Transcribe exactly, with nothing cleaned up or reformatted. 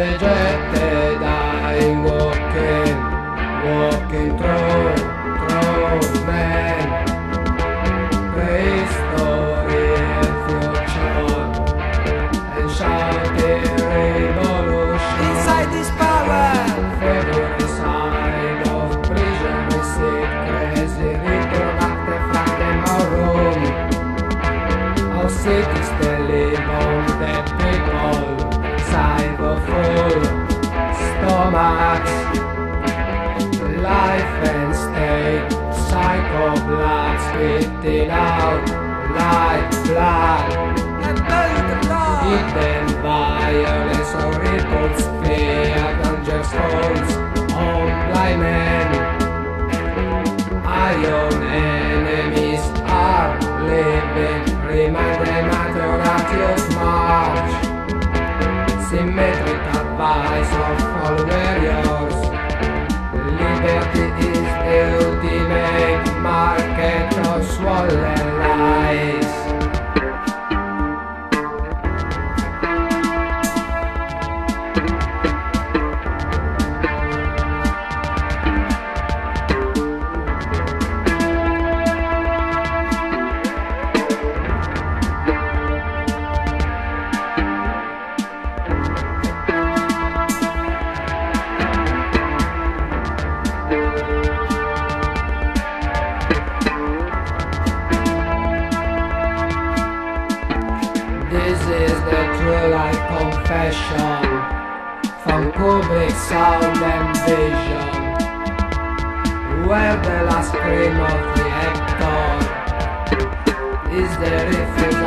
rejected, I'm walking, walking through, through men. Prehistory and future, and shouting revolution. Inside this power, Every side of prison is sick, crazy, ritrovate fra them our room. Our cities they live on dead people, side of full stomachs. Life and state, psycho blood spitting out like blood. and bury the blood. Hidden violence or ripples, fear conjures holds on blind men. Iron enemies are living, remind them at your righteous march. Symmetric advice of all warriors, liberty is the ultimate market of swollen lies. This is the true life confession from Kubrick's sound and vision, where the last scream of the actor is the refuge